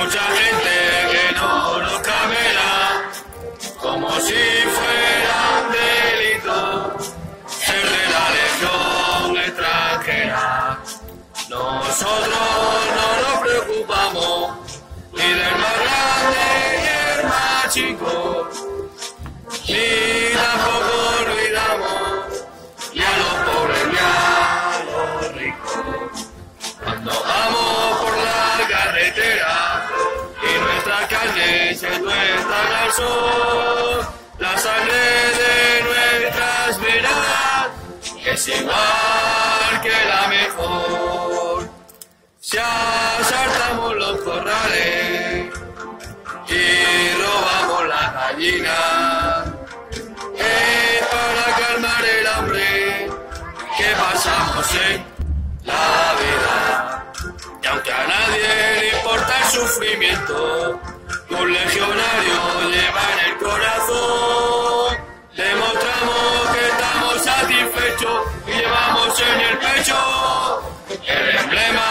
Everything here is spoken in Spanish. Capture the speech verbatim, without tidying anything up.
mucha gente que no nos camela, como si fuera un delito ser de la legión extranjera. Nosotros no nos preocupamos ni del más grande ni el más chico, ni tampoco olvidamos ni a los pobres ni a los ricos. Cuando vamos por la carretera y nuestras calles se tuestan al sol, la sangre de nuestras venas es igual que la mejor. Si asaltamos los corrales y robamos las gallinas, es para calmar el hambre que pasamos en la vida. Y aunque a nadie le importa el sufrimiento que un legionario lleva en el corazón, demostramos que estamos satisfechos y llevamos en el pecho el emblema